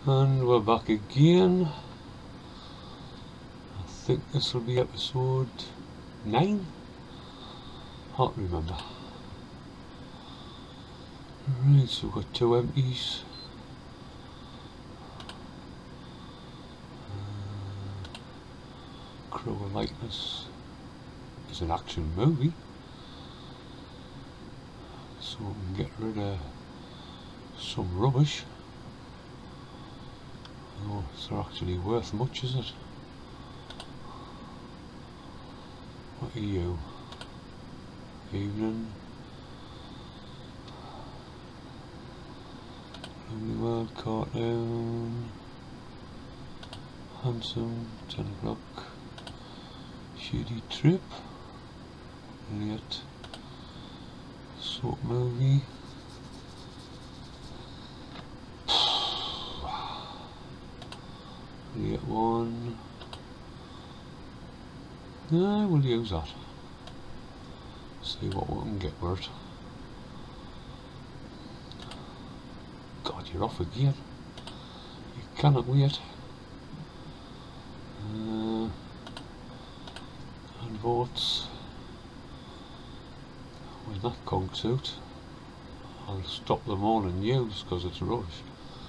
And we're back again. I think this will be episode 9. Can't remember. Right, so we've got 2 empties. Crow of Lightness is an action movie, so we can get rid of some rubbish. Oh, it's not actually worth much, is it? What are you? Evening. Lovely World Cartoon. Handsome. 10 o'clock. Shady Trip. Elliot. Soap movie. Elliot 1. No, we'll use that. See what we can get with it. God, you're off again. You cannot wait. And votes. When that conks out, I'll stop them all in news because it's rubbish.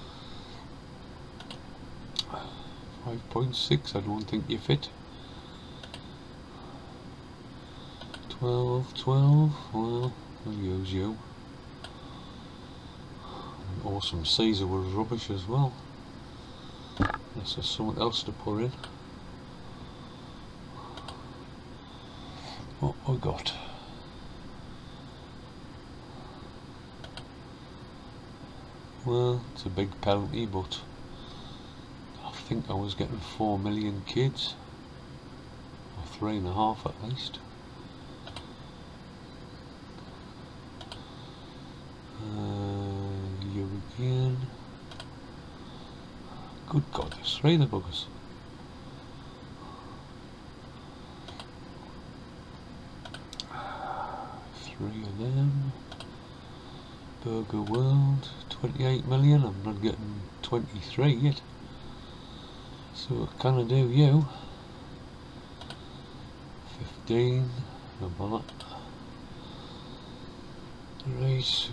5.6, I don't think you fit. 12, well, we'll use you. And Awesome Caesar was rubbish as well. Unless there's something else to put in. What we got? Well, it's a big penalty, but I think I was getting 4 million kids. Or 3.5 at least. You again. Good God, there's 3 of the buggers. Three of them. Burger World, 28 million. I'm not getting 23 yet. So what can I do you? 15. No bother. Right, so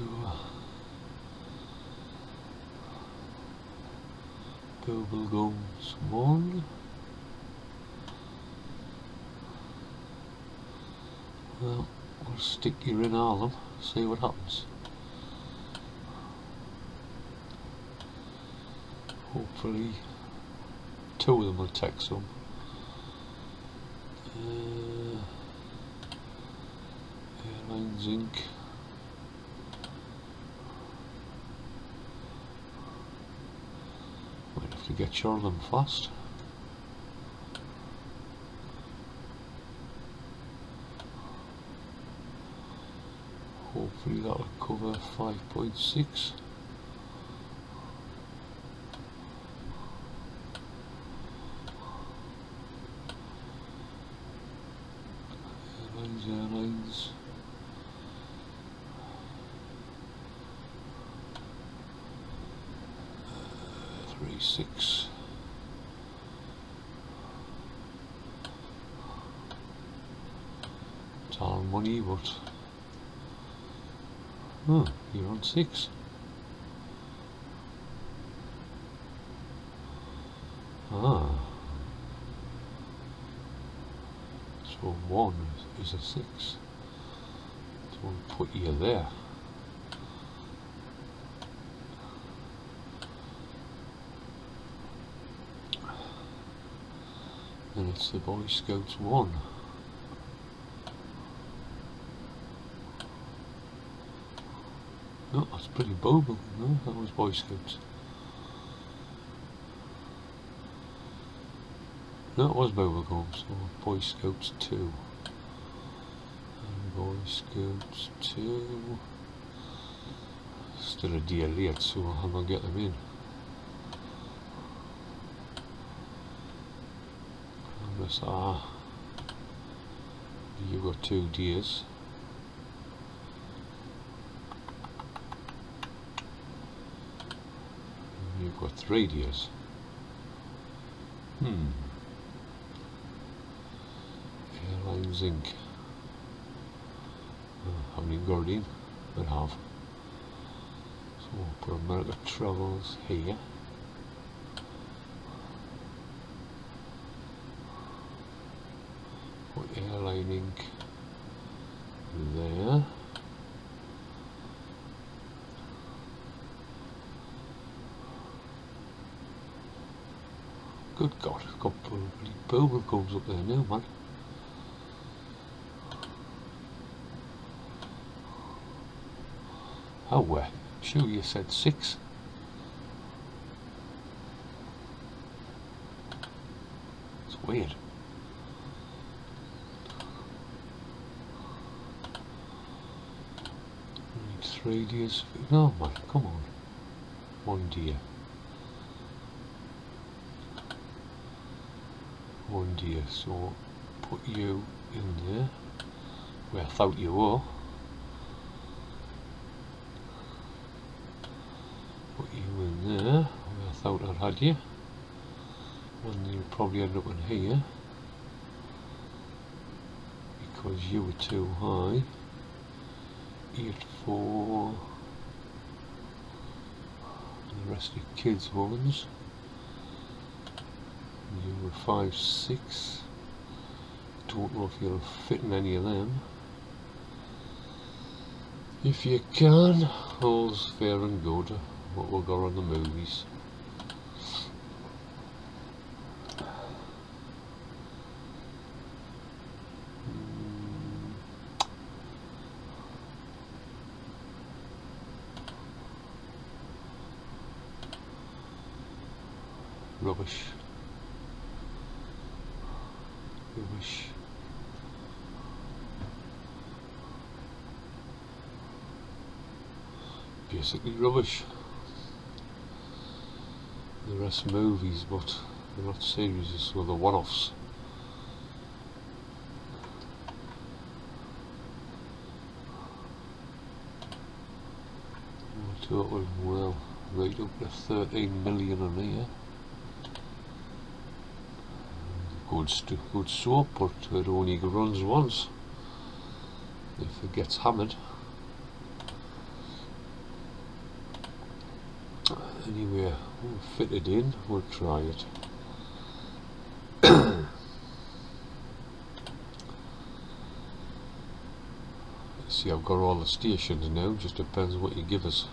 Bubble Gums 1. Well, we'll stick you in all of them, see what happens. Hopefully 2 of them will take some. Airlines Inc. Might have to get sure of them fast. Hopefully that'll cover 5.6. Airlines. 3.6. It's all money, but oh, you're on 6. Ah, so 1 is a 6. So we'll put you there. And it's the Boy Scouts 1. No, that's pretty Boble. No, that was Boy Scouts. No, it was Boble Gums. So Boy Scouts 2. And Boy Scouts 2. Still a deal late, so I'm gonna get them in. Unless you got 2 deers. you've got 3 days. Airlines Inc. I haven't even got it in, but have. So we'll put America Travels here. Put Airline Inc. there. Good God, it's got Google comes up there now, man. Oh, sure you said 6. It's weird. Need 3 days. No, man, come on. 1 day. 1 day, so put you in there where I thought you were. Put you in there where I thought I'd had you, and you'll probably end up in here because you were too high. 8-4, and the rest are kids' ones. You were 5-6. Don't know if you'll fit in any of them. If you can, all's fair and good. What we'll go on the movies. Rubbish. Rubbish. Basically rubbish. The rest movies, but they're not series, so they're one-offs. Total, well, right up to 13 million on here. Good soap, but it only runs once if it gets hammered. Anyway, we'll fit it in, we'll try it. See, I've got all the stations now, just depends what you give us.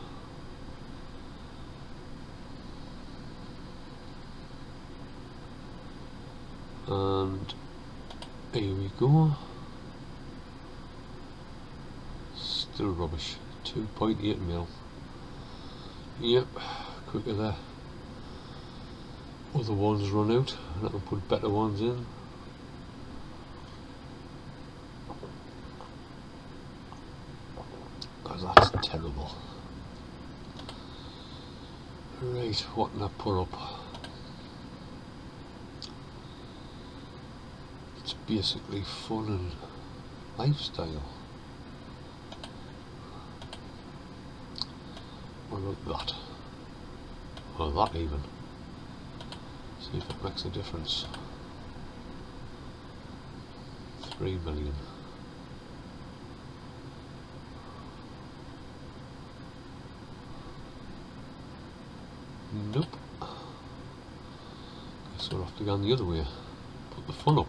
And here we go. Still rubbish. 2.8 mil. Yep, quicker there. Other ones run out, and I can put better ones in. Because that's terrible. Right, what can I put up? It's basically fun and lifestyle. What about that? Or that even. See if it makes a difference. 3 million. Nope. Guess we'll have to go the other way. Put the fun up.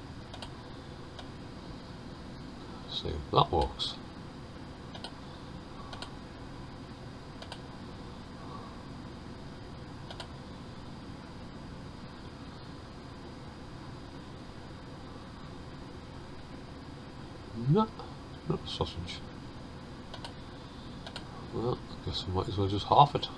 See if that works. No, not sausage. Well, I guess I might as well just half it.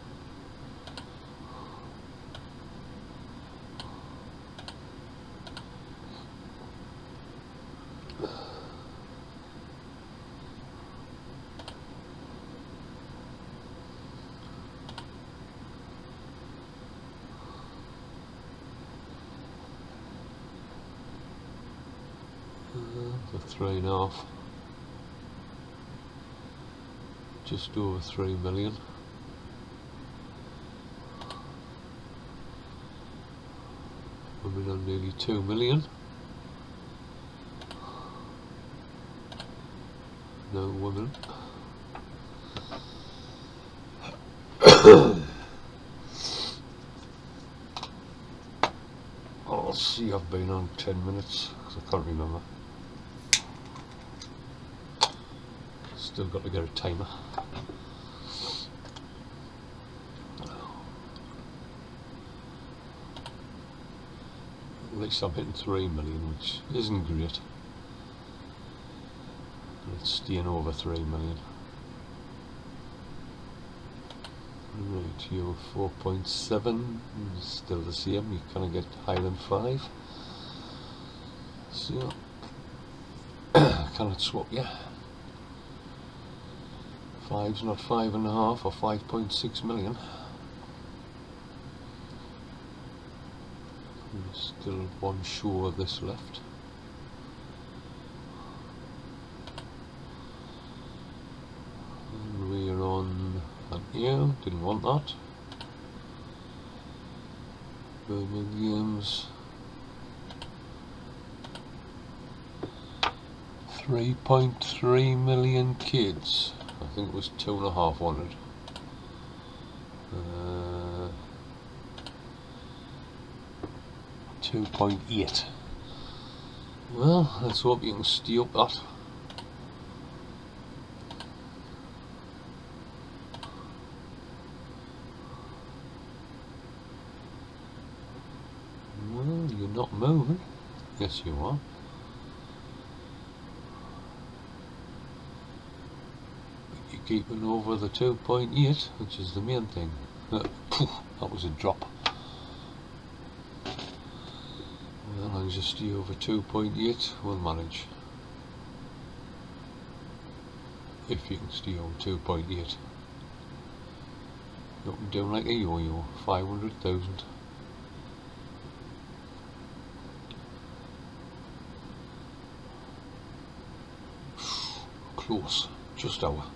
For 3.5, just over 3 million. Coming on nearly 2 million. No women. I'll see, I've been on 10 minutes because I can't remember. Still got to get a timer. At least I'm hitting 3 million, which isn't great. It's staying over 3 million. Right, you're 4.7, still the same, you can't get higher than 5. So, cannot swap you. 5's not 5.5 or 5.6 million. There's still one show of this left. And we're on here, didn't want that. Birminghams. 3.3 million kids. I think it was 2.5 wanted. 2.8. Well, let's hope you can stay up that. Well, you're not moving. Yes, you are. Keeping over the 2.8, which is the main thing. That was a drop. Well, I'll just stay over 2.8, we'll manage. If you can stay over 2.8. Up and down like a yo-yo, 500,000. Close, just over.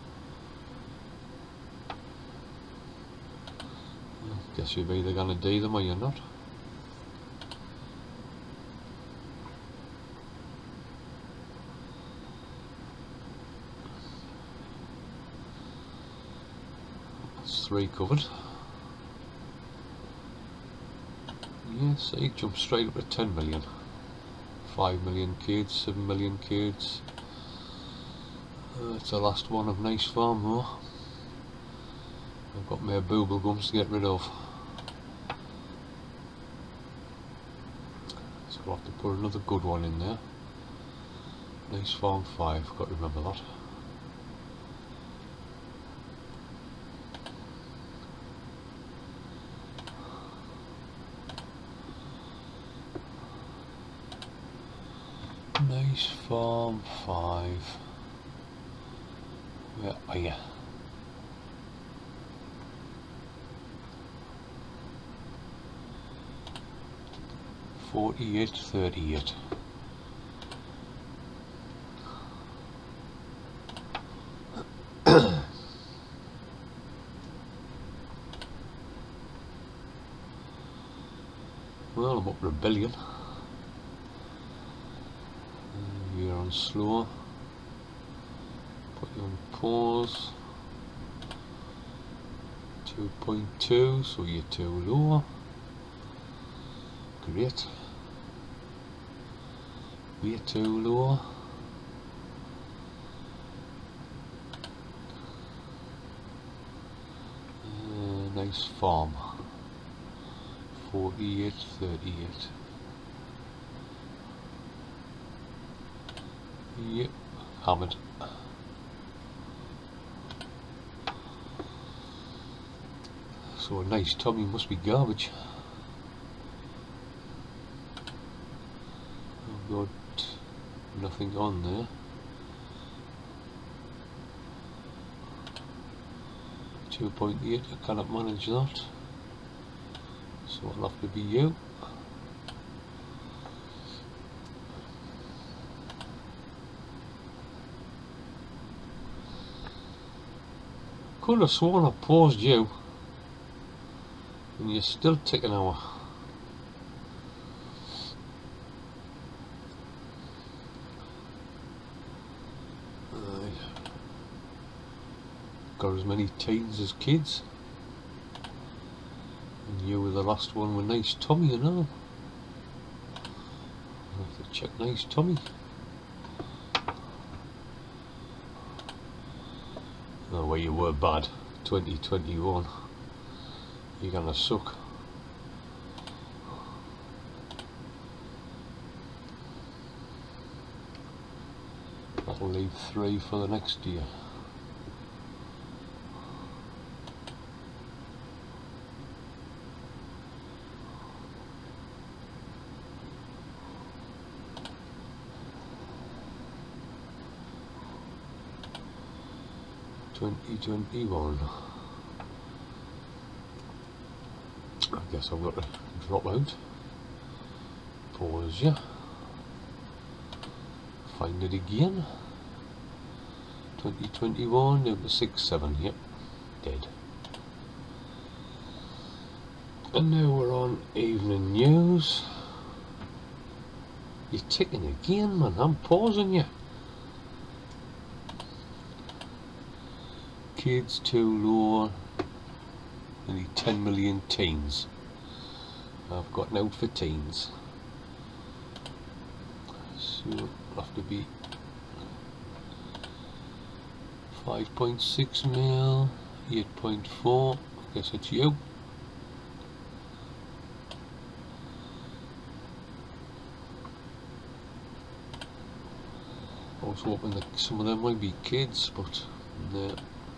Guess you're either going to do them or you're not. That's 3 covered. Yes, he jumped straight up to 10 million. 5 million kids, 7 million kids. It's the last one of Nice Farm though. I've got my booble gums to get rid of. So I'll have to put another good one in there. Nice Farm 5, got to remember that. Nice Farm 5. Where are you? $48.38. Well, I'm up to $1 billion. You're on slow. Put you on pause. 2.2, so you're too low. Great. Way too low. Nice Farm. 48.38. Yep, hammered. So a nice Tommy must be garbage. I've got nothing on there. 2.8, I cannot manage that. So it'll have to be you. Could have sworn I paused you and you're still ticking over. got as many teens as kids. And you were the last one with nice tummy and all. I'll have to check nice tummy. Oh, well, you were bad. 2021. You're gonna suck. That'll leave 3 for the next year. $20.21. I guess I've got to drop out. Pause ya. Find it again. 2021, it was 6.7, yep, dead. And now we're on evening news. You're ticking again, man, I'm pausing you. Kids too low, nearly 10 million teens. I've gotten out for teens. So it'll have to be 5.6 mil, 8.4, I guess it's you. I was hoping that some of them might be kids, but no.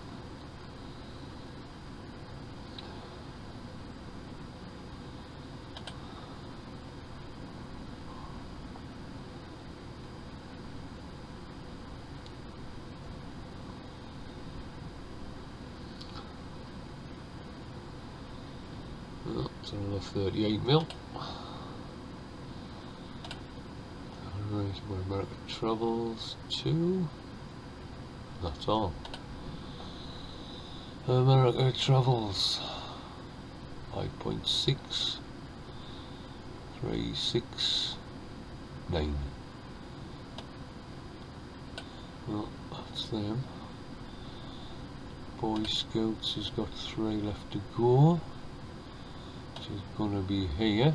It's another 38 mil. Alright, where America Travels to. That's all. America Travels 5.6 369. Well, that's them. Boy Scouts has got 3 left to go. Is going to be here,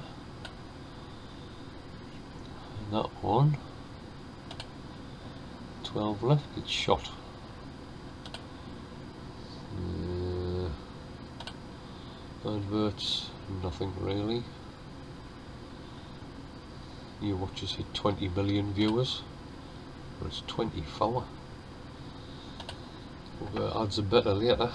and that one 12 left, it's shot. Adverts, nothing really. Your watches hit 20 million viewers, but it's 24. Ads are better later.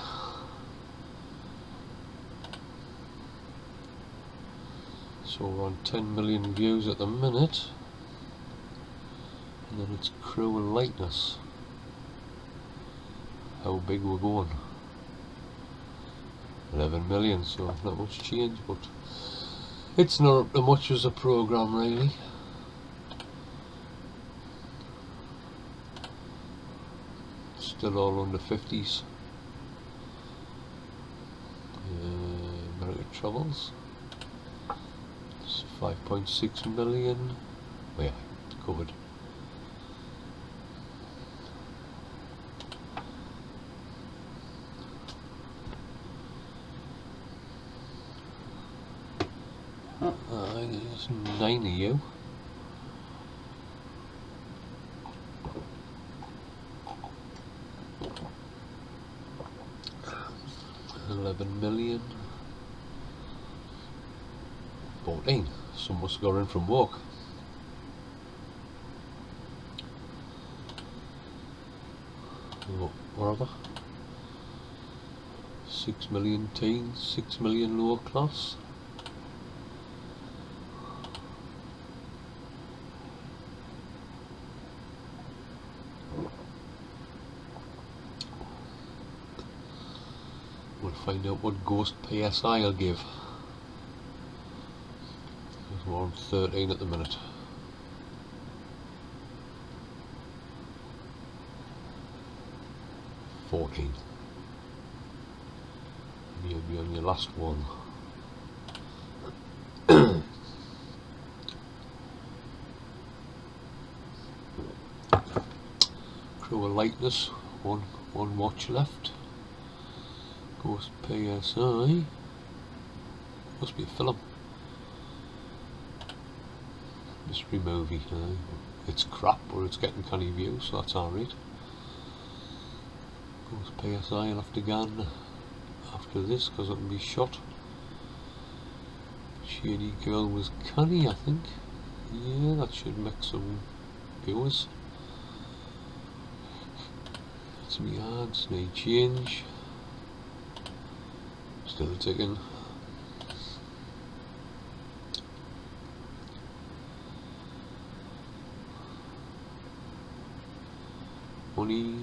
So we're on 10 million views at the minute, and then it's Cruel Lightness. How big we're going? 11 million, so not much change, but it's not as much as a program really. Still all under 50s. America Travels. 5.6 million. Oh yeah, it's covered. There's 9 of you. $11 million. 14. Some must have got in from work. Whatever. 6 million teens, 6 million lower class. We'll find out what Ghost PSI will give. We're on 13 at the minute. $14. You'll be on your last one. Cruel Lightness, one watch left. Ghost PSI. Must be a film. Mystery movie. It's crap, but it's getting canny views, so that's alright. Ghost PSI, I'll have to go on after this because it'll be shot. Shady Girl was canny, I think. Yeah, that should make some viewers. That's me ads, no change. Still ticking. Money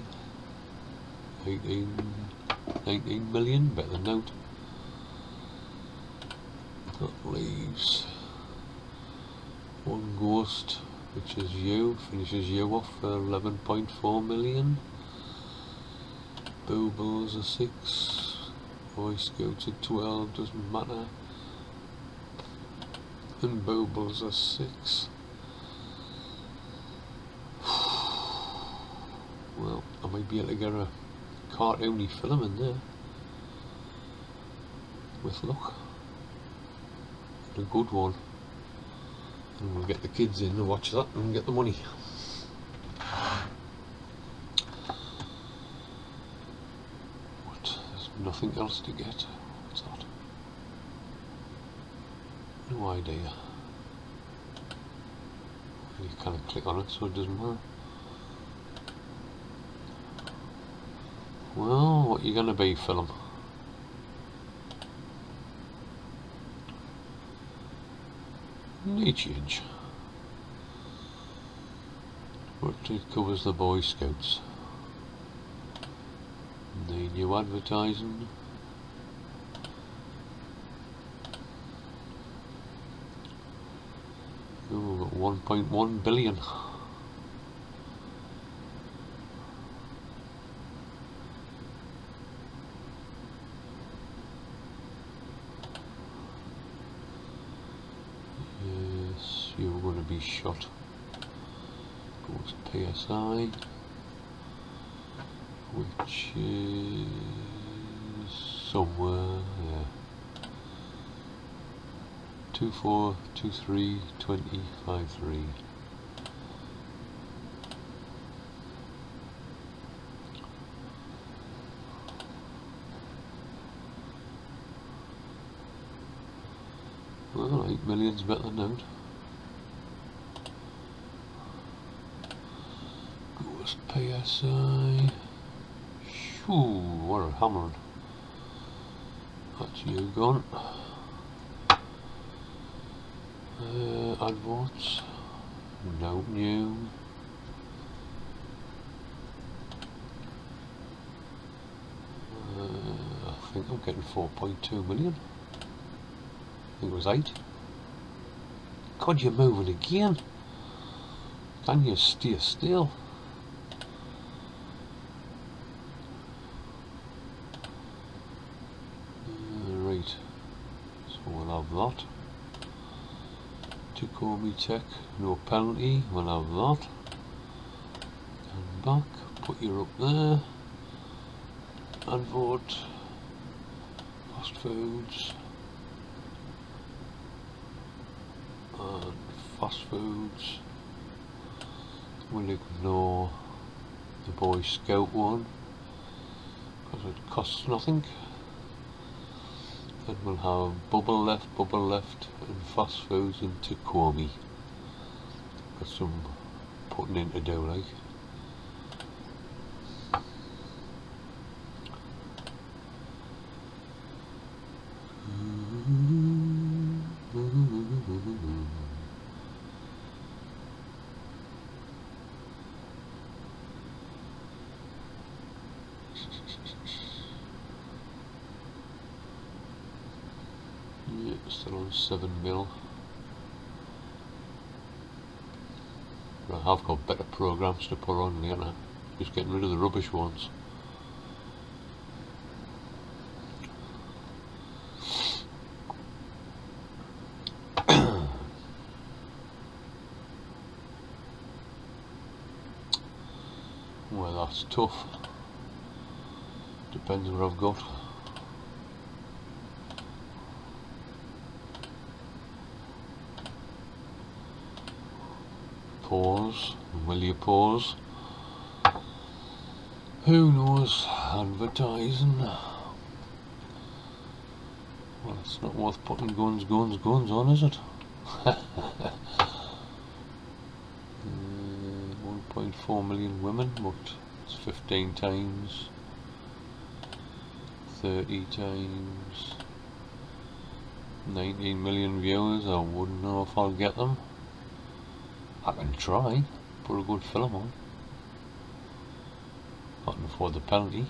19 million, better than out. That leaves one ghost, which is you, finishes you off for 11.4 million. Boobles are 6, Boy Scouts are 12, doesn't matter. And Boobles are 6. Well, I might be able to get a cartoony film in there with luck, and a good one, and we'll get the kids in and watch that and get the money. What? There's nothing else to get. What's that? No idea. You kind of click on it, so it doesn't matter. Well, what you gonna be, film? No change. But it covers the Boy Scouts. The new advertising. Oh, got 1.1 billion. You're going to be shot. Ghost PSI, which is somewhere, yeah. 24232053. Well, 8 million's better than out. Ghost PSI. Shoo, what a hammering. That's you gone. Adverts. No new. I think I'm getting 4.2 million. I think it was 8. God, you're moving again. Can you stay still? Right, so we'll have that. Takomi Tech, no penalty, we'll have that. And back, put you up there. Advert, fast foods. And fast foods. We'll ignore the Boy Scout one because it costs nothing. Then we'll have bubble left, and fast foods in Takomi. Got some putting in to do, like. Yeah, still on 7 mil. But I have got better programs to put on later. Just getting rid of the rubbish ones. Well, that's tough. Depends what I've got. pause? Will you pause? Who knows? Advertising. Well, it's not worth putting guns on, is it? 1.4 million women, but it's 15 times, 30 times, 19 million viewers. I wouldn't know if I'll get them. I can try, put a good film on. I can afford the penalty.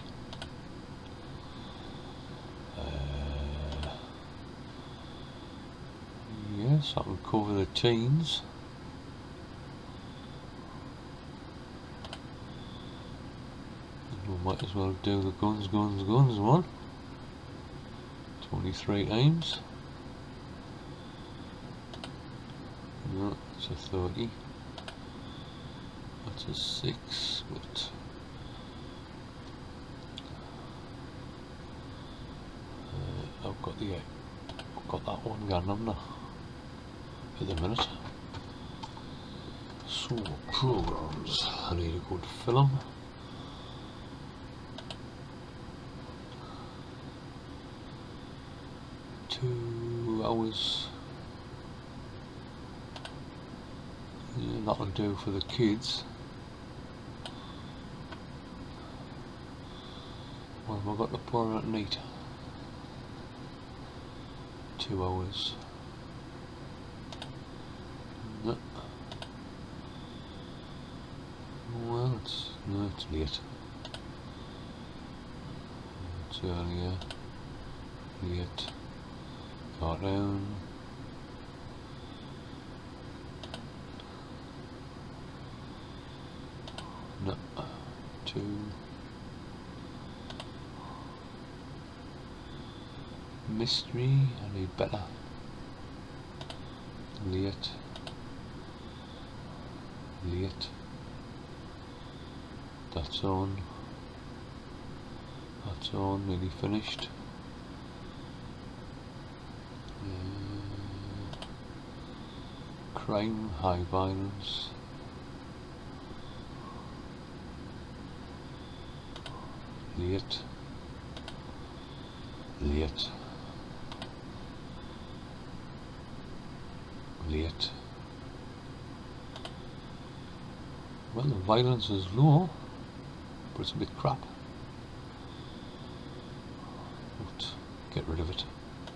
Yes, I can cover the teens. We might as well do the guns one. 23 times. No, it's a 30. That's a 6, but I've got that one going on now at the minute. So programs, I need a good film. $2. Yeah, that'll do for the kids. What have I got to put on at night? 2 hours. No. Well, it's late. It's earlier. Late. Cartoon. No. 2. Mystery. I need better. Late. That's on. Nearly finished. Crime, high violence. Late. Well, the violence is low, but it's a bit crap. But get rid of it.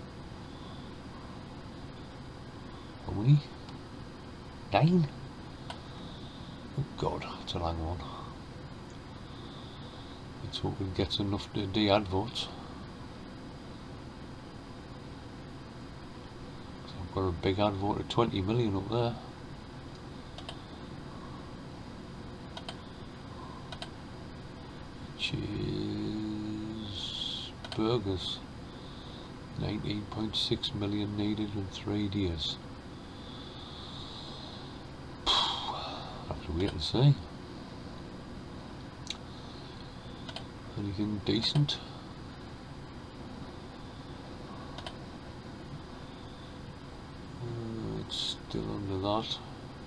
How many? 9? Oh God, that's a long one. Let's hope it gets enough to de-ad votes. I've got a big ad vote of 20 million up there. Cheeseburgers. 19.6 million needed in 3 days. I'll have to wait and see. Anything decent? It's still under that.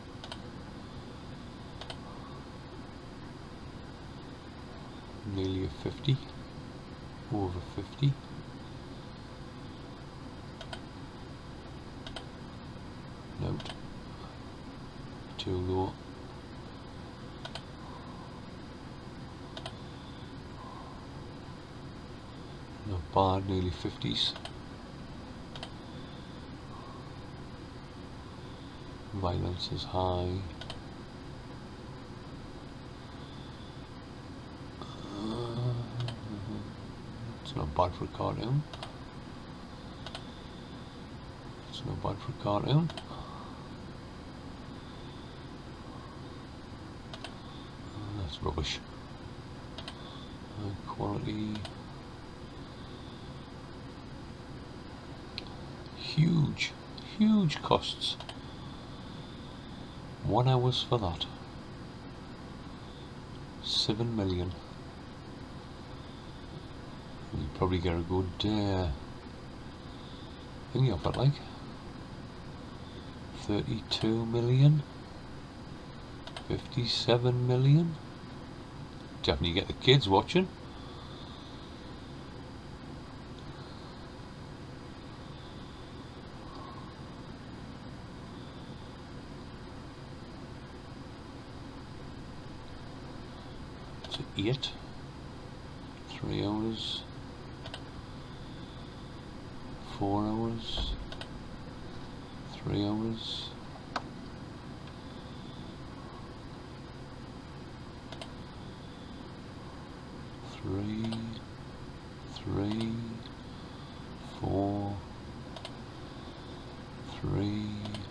Nearly a 50. Over 50. Note. Too low. Not bad, nearly 50s. Violence is high. It's not bad for a cartoon. That's rubbish. Quality. Huge costs. 1 hour for that. 7 million. You probably get a good thingy off it, like 32 million. 57 million. Definitely get the kids watching. It's 8. 3 hours. 4 hours. 3 hours. 3, 3, 4, 3,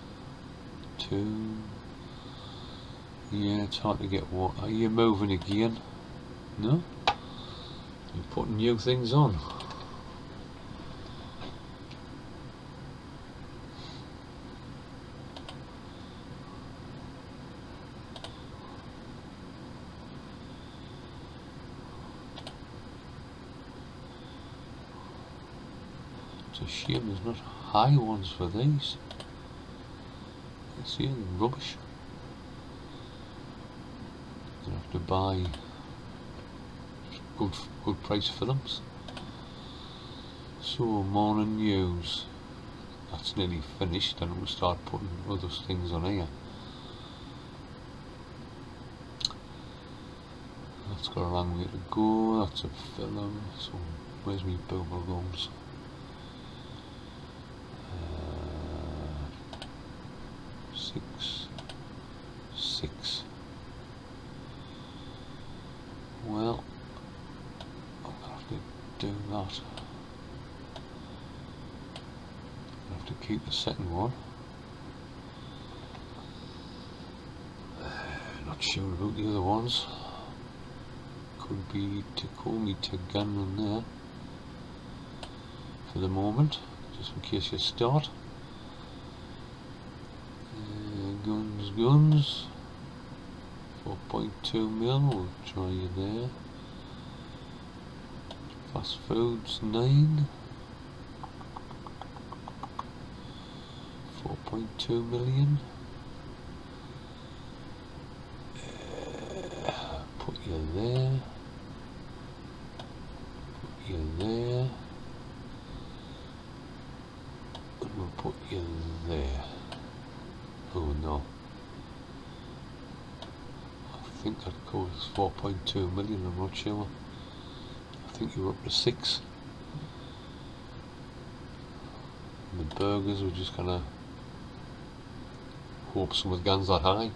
2. Yeah, it's hard to get what. Are you moving again? No? You're putting new things on. It's a shame there's not high ones for these. You see, they're rubbish. You have to buy good price films. So morning news. That's nearly finished, and we'll start putting other things on here. That's got a long way to go. That's a film. So where's me bubble gums? 6, 6. Well, I'm gonna have to do that. I have to keep the second one. Not sure about the other ones. Could be Takomi Teganron there for the moment, just in case you start. Guns. 4.2 mil. We'll try you there. Fast Foods 9. 4.2 million. Put you there. Put you there. And we'll put you there. Oh no. I think that covers 4.2 million, I'm not sure. I think you're up to 6. And the burgers, we're just gonna hope someone guns that high.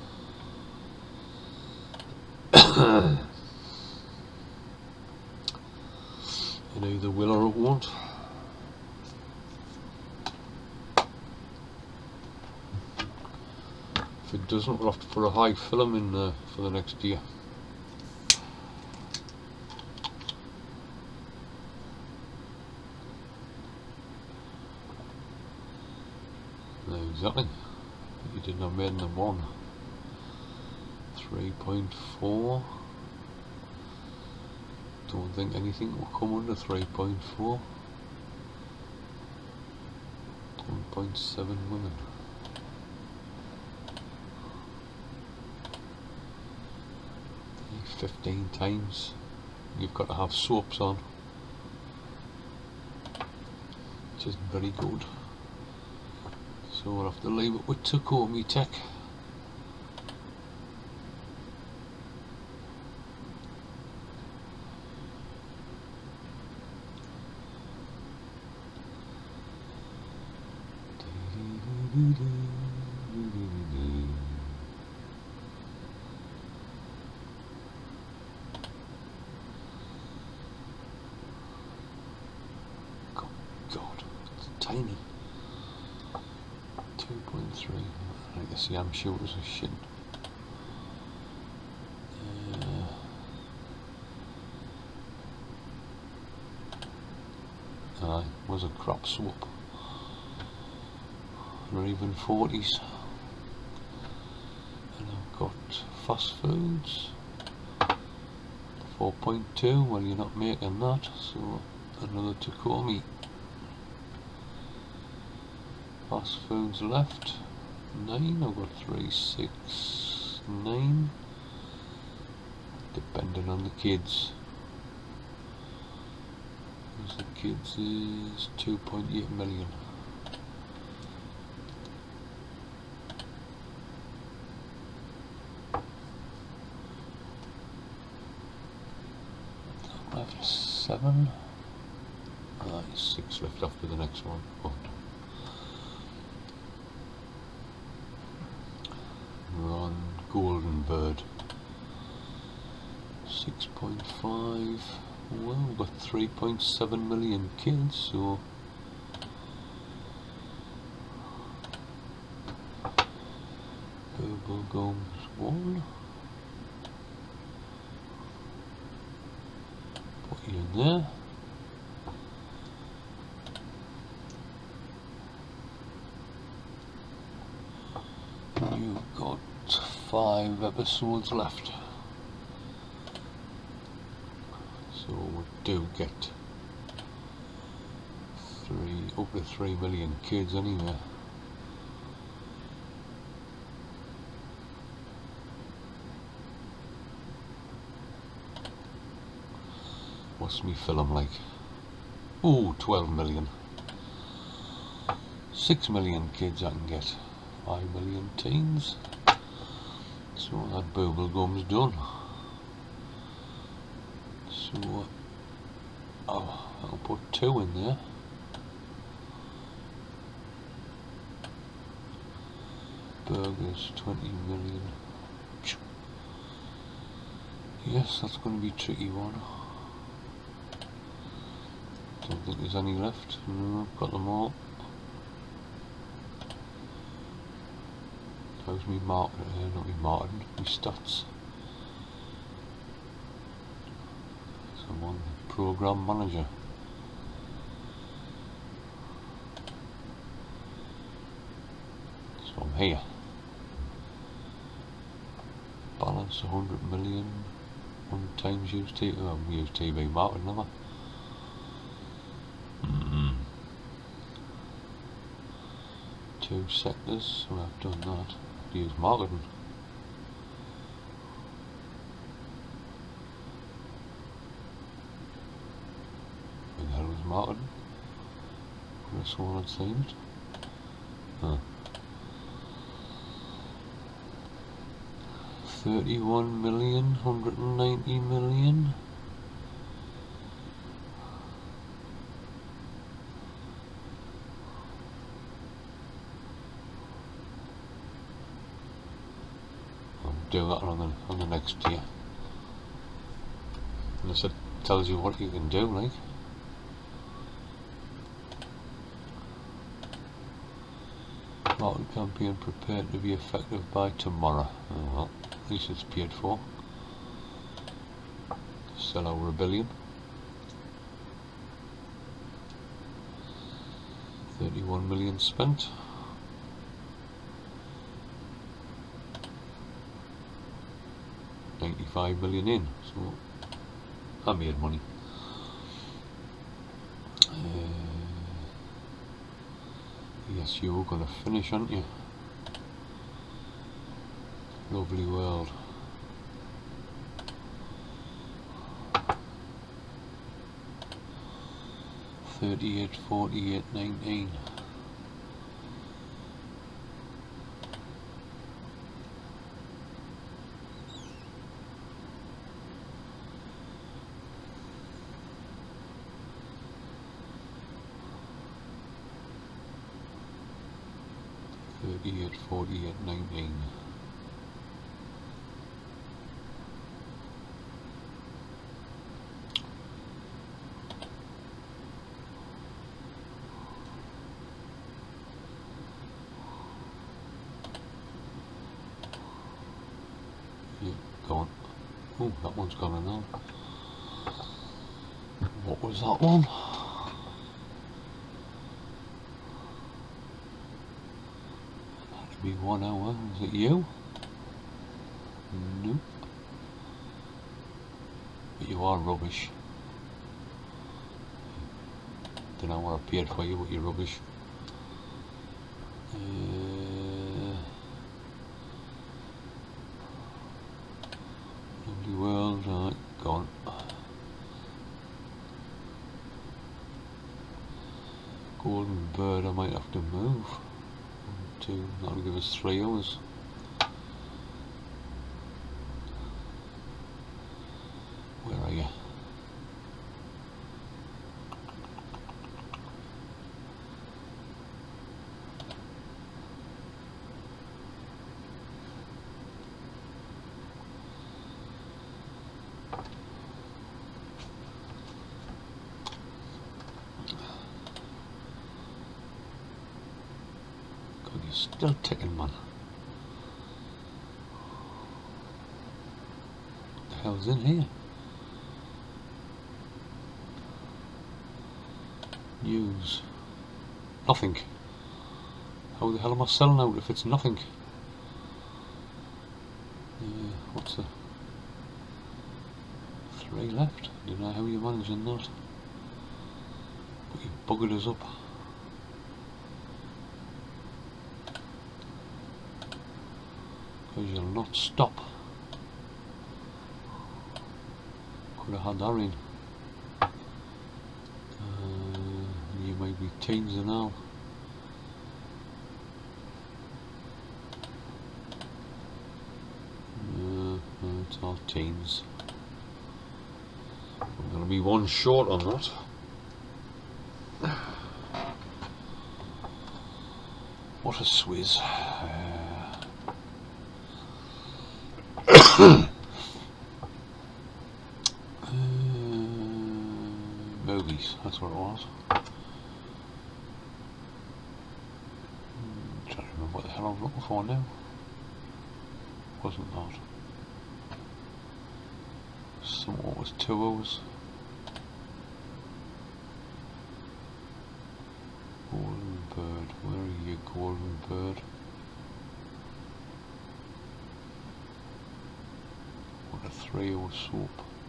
It either will or it won't. If it doesn't, we'll have to put a high film in for the next year. No, exactly. You didn't have made them 1. 3.4. Don't think anything will come under 3.4. 1.7 women. 15 times. You've got to have soaps on, which isn't very good. So we'll have to leave it with Takomi Tech. God, it's tiny. 2.3. I guess the am shooters are shit. Aye, was a crop swap. Not even 40s. And I've got Fast Foods. 4.2. Well, you're not making that, so another Takomi. Fast Foods left 9. I've got 3, 6, 9, depending on the kids. Because the kids is 2.8 million. Left 7. Ah, 6 left after the next one. Oh. We're on Golden Bird. 6.5. Well, we've got 3.7 million kids, so Purple Gums 1. Put you in there. You've got 5 episodes left. So we do get up to 3 million kids anyway. What's me film like? Oh, 12 million. 6 million kids I can get. 5 million teens. So that Bubblegum's done. So I'll put 2 in there. Burgers 20 million. Yes, that's going to be a tricky one. Don't think there's any left. No, I've got them all. How's me marketing? Not me marketing, me stats. So I'm on the program manager. So I'm here. Balance 100 million. 1 times use TV. Oh, I use TV marketing, never. 2 sectors. Well, I've done that. Use marketing. What the hell was marketing? This one I'd seen it. Huh. 31 million, 190 million. Do that on the next tier. Unless it tells you what you can do, like. Marketing campaign prepared to be effective by tomorrow. Oh well, at least it's paid for. Sell our rebellion. 31 million spent. 95 million in, so I made money. Yes, you're gonna finish, aren't you? Lovely world. $38, $48, $19. $38, $48, $19. Yeah, go on. Oh, that one's gone now. What was that one? That'd be 1 hour. Is it you? Nope. But you are rubbish. Don't know what I paid for you, but you're rubbish. 2, that'll give us 3 hours. Where are you? God, you're still ticking, man. What the hell's in here? News. Nothing. How the hell am I selling out if it's nothing? What's the 3 left? I don't know how you're managing that. But you buggered us up. Because you'll not stop. Could have had that in. You might be teens and all. It's all teens. I'm going to be 1 short on that. What a swizz. Movies, that's what it was. Trying to remember what the hell I'm looking for now. Wasn't that? Somewhat was 2 hours. Golden Bird, where are you, Golden Bird? What a 3-hour soap.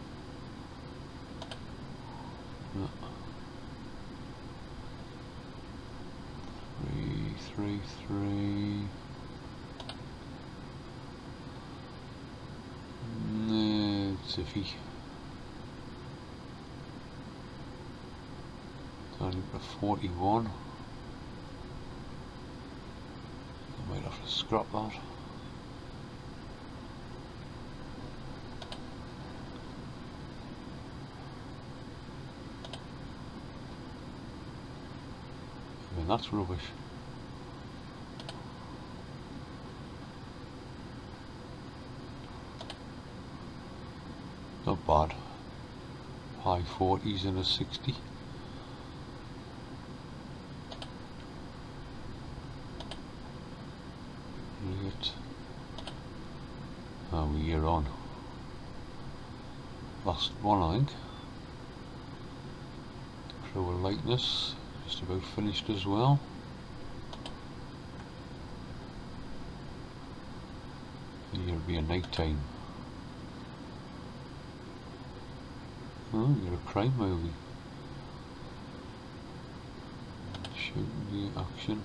No. 3, 3. No, it's iffy. Down to 41. I might have to scrap that. I mean, that's rubbish. Not bad. High 40s and a 60. Right. How are we here on? Last one, I think. Crew of Lightness, just about finished as well. Here'll be a night time. Oh, you're a crime movie. Shooting the action.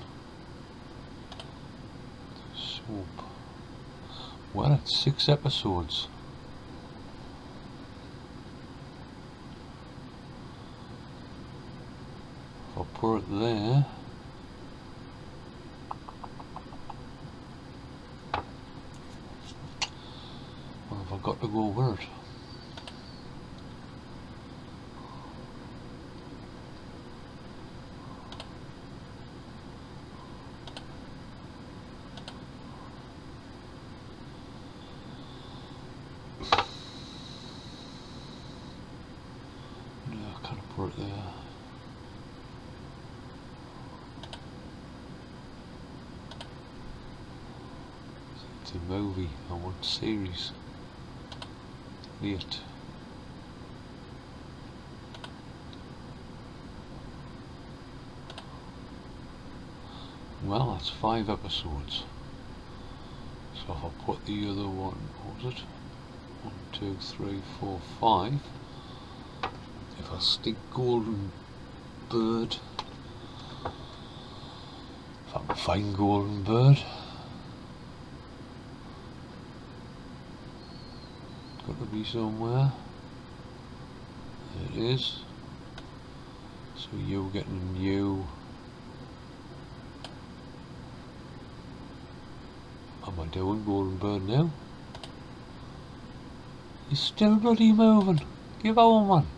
Soap. Well, it's 6 episodes. If I put it there. What have I got to go over it? Put it there. It's a movie, I want series. Late. Well, that's 5 episodes. So if I put the other one, what was it? 1, 2, 3, 4, 5. If I stick Golden Bird, if I can find Golden Bird, got to be somewhere. There it is. So you're getting new am I doing, Golden Bird, now? You're still bloody moving. Give on, man.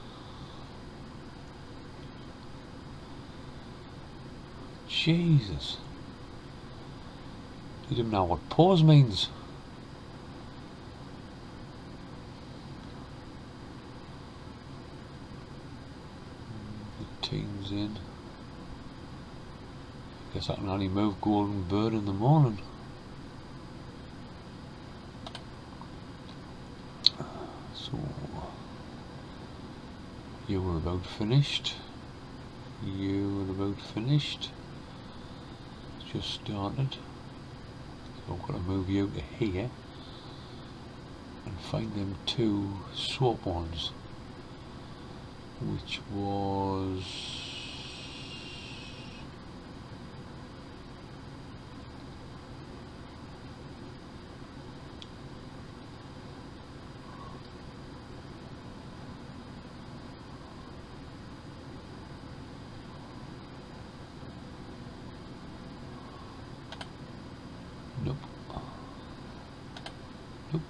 Jesus. You don't know what pause means. The team's in. Guess I can only move Golden Bird in the morning. So you were about finished. You were about finished. Just started. So I've got to move you to here and find them two swap ones, which was nope. Nope.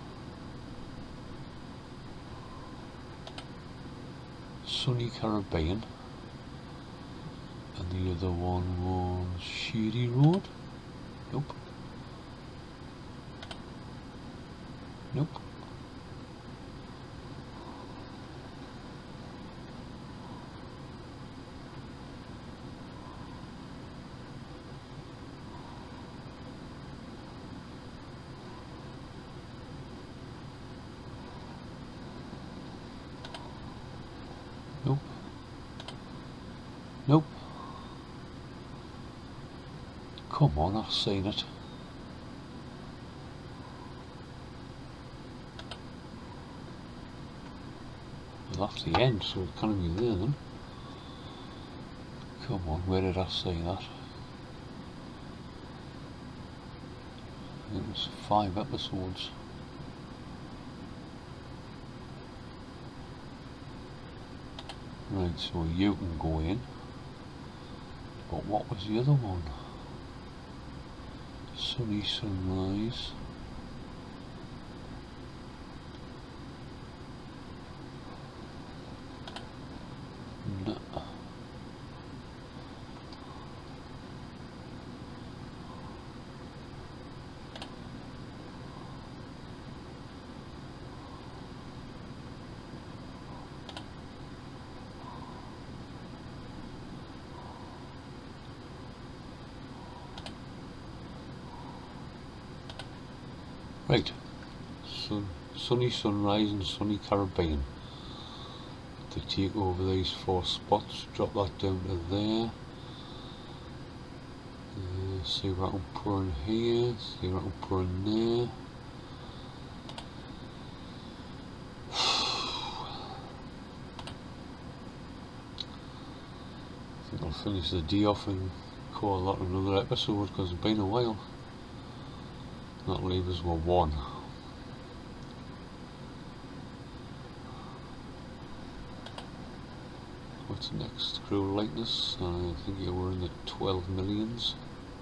Sunny Caribbean, and the other one was Shady Road. Nope. Nope. Nope. Nope. Come on, I've seen it. Well, that's the end, so it can't be there then. Come on, where did I see that? It was 5 episodes. Right, so you can go in. But what was the other one? Sunny Sunrise. No. Right, so Sunny Sunrise and Sunny Caribbean. To take over these 4 spots, drop that down to there. See what I can put in here, see what I can put in there. I think I'll finish the day off and call that another episode because it's been a while. That'll leave us with 1. What's next? Cruel Lightness. I think you were in the 12 millions.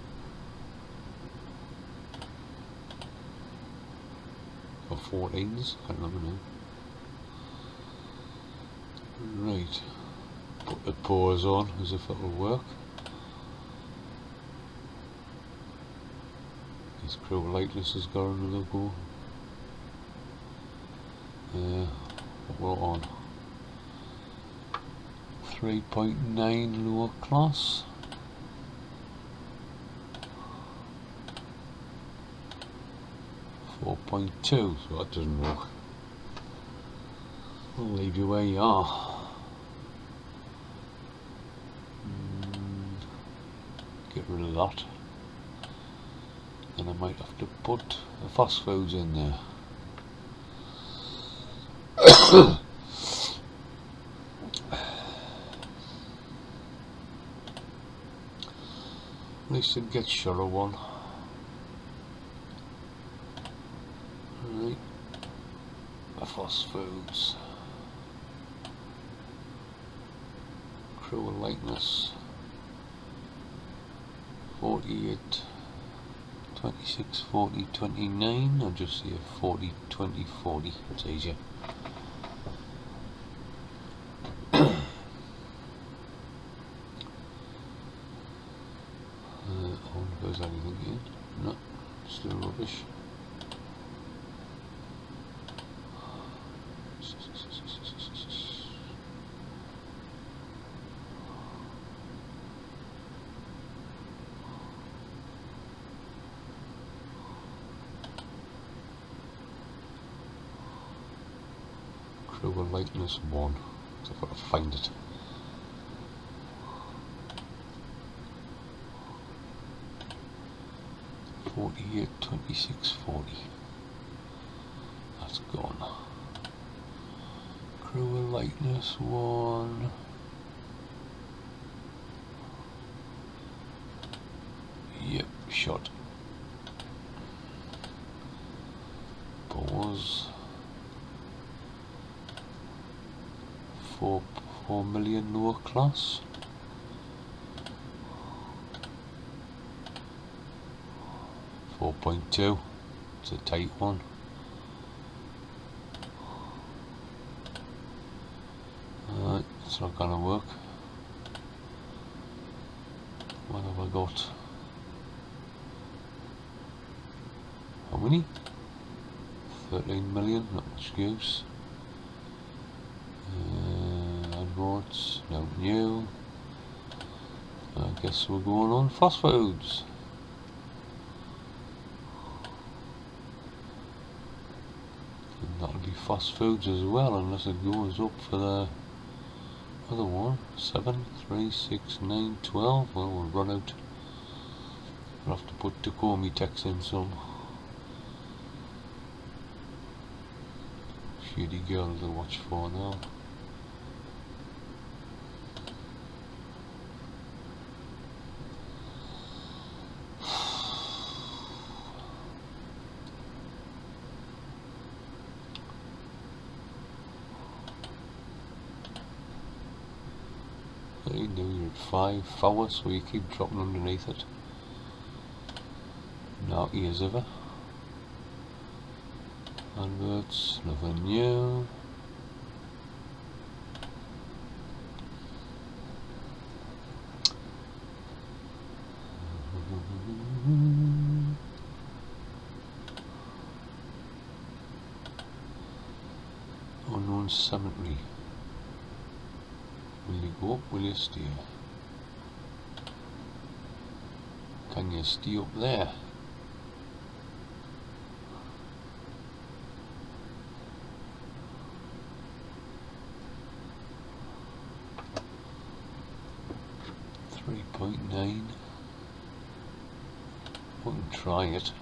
Or 14s, I can't remember now. Right. Put the pause on as if it'll work. This Cruel Lightness has got another go. We're on 3.9 lower class. .2, so that doesn't work. I'll leave you where you are. Get rid of that. And I might have to put the fast foods in there. At least it gets shorter one. Right, the fast foods. Cruel Lightness. 48. 26, 40, 29. I'll just say 40, 20, 40. It's easier. I wonder if there's anything in. No, still rubbish. Crew of Lightness 1. So I've got to find it. $48, 26, 40. That's gone. Crew of Lightness 1. Yep, shot. Pause. 4 million lower class. .2. It's a tight one. It's not gonna work. What have I got? How many? 13 million, not much use. AdWords, no new. I guess we're going on fast foods. That'll be fast foods as well, unless it goes up for the other one. 7, 3, 6, 9, 12. Well, we'll run out. We'll have to put Takomi Tex in some. Shady girl to watch for now. Now you're at 5 hours, so you keep dropping underneath it. Now ears ever. Adverts, nothing new. Unknown cemetery. Will you go up? Will you stay? Can you stay up there? .9. We can try it.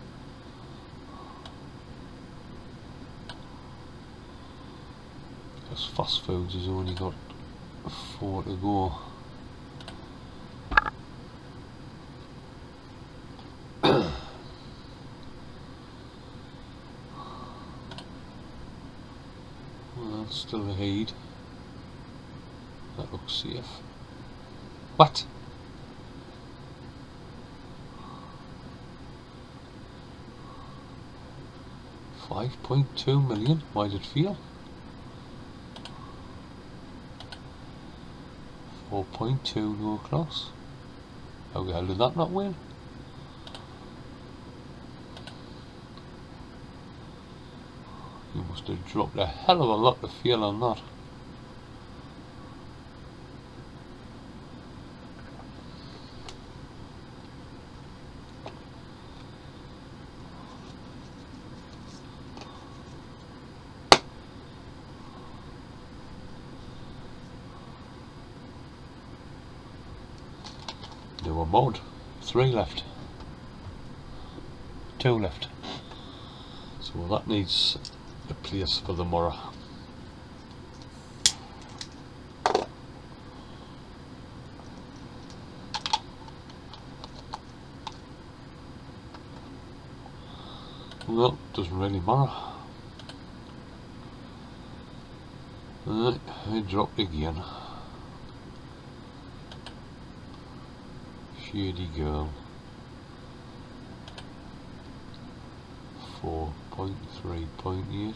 Because fast foods has only got 4 to go. Well, that's still ahead. That looks safe. What? $5.2 million? Why did it fail? 4.2 lower class. How the hell did that not win? You must have dropped a hell of a lot to fail on that. There were more. 3 left. 2 left. So that needs a place for the mirror. Well, doesn't really matter. I dropped again. Shady girl. 4.3.8.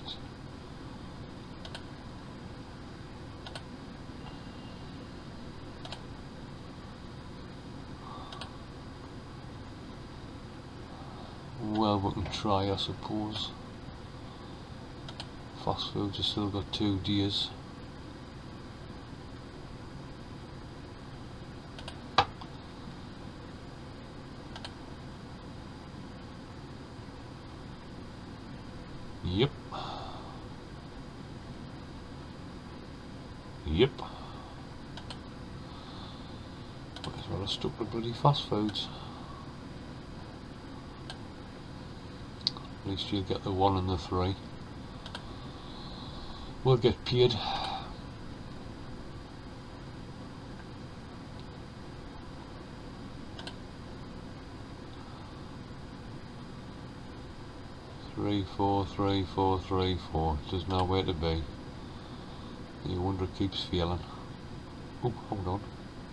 Well, we can try, I suppose. Fast foods have still got 2 days. Yep. Yep. Might as well have stuck with bloody fast foods. At least you'll get the 1 and the 3. We'll get paid. Three, 4, 3, 4, 3, 4. There's nowhere to be. You wonder it keeps failing. Oh, hold on.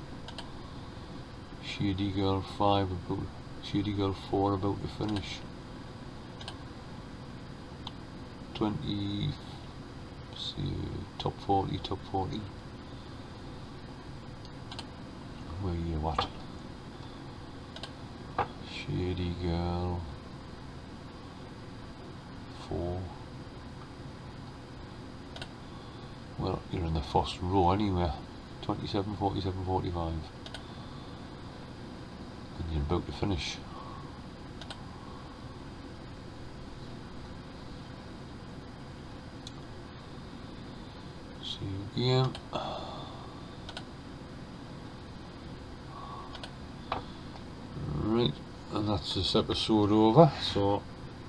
Shady Girl 5 about. Shady Girl 4 about to finish. 20. See, top 40, top 40. Where you what? Shady Girl 4. Well, you're in the first row anyway. 27, 47, 45. And you're about to finish. See you again. Right, and that's this episode over. So,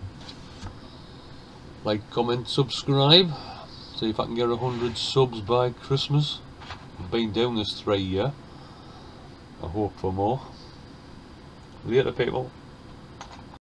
like, comment, subscribe. See if I can get 100 subs by Christmas. I've been doing this 3 years. I hope for more. Later, people.